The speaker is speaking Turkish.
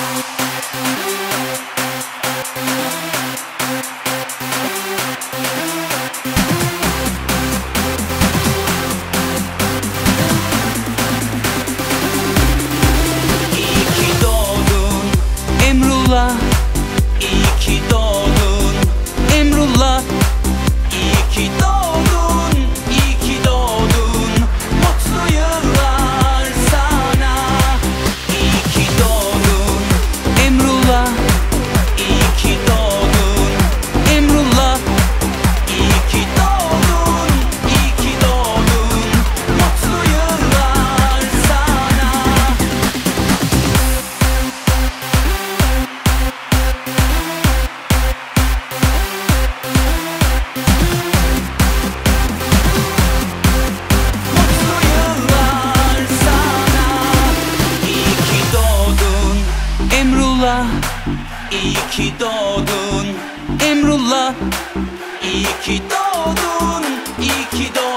Emrullah, iyi ki doğdun. Emrullah, iyi ki doğdun, iyi ki doğdun. Mutlu yıllar sana. İyi ki doğdun. Emrullah, iyi ki doğdun. Emrullah, iyi ki doğdun, iyi ki doğdun. Mutlu yıllar sana. Emrullah, iyi ki doğdun. Emrullah, iyi ki doğdun, iyi ki doğdun.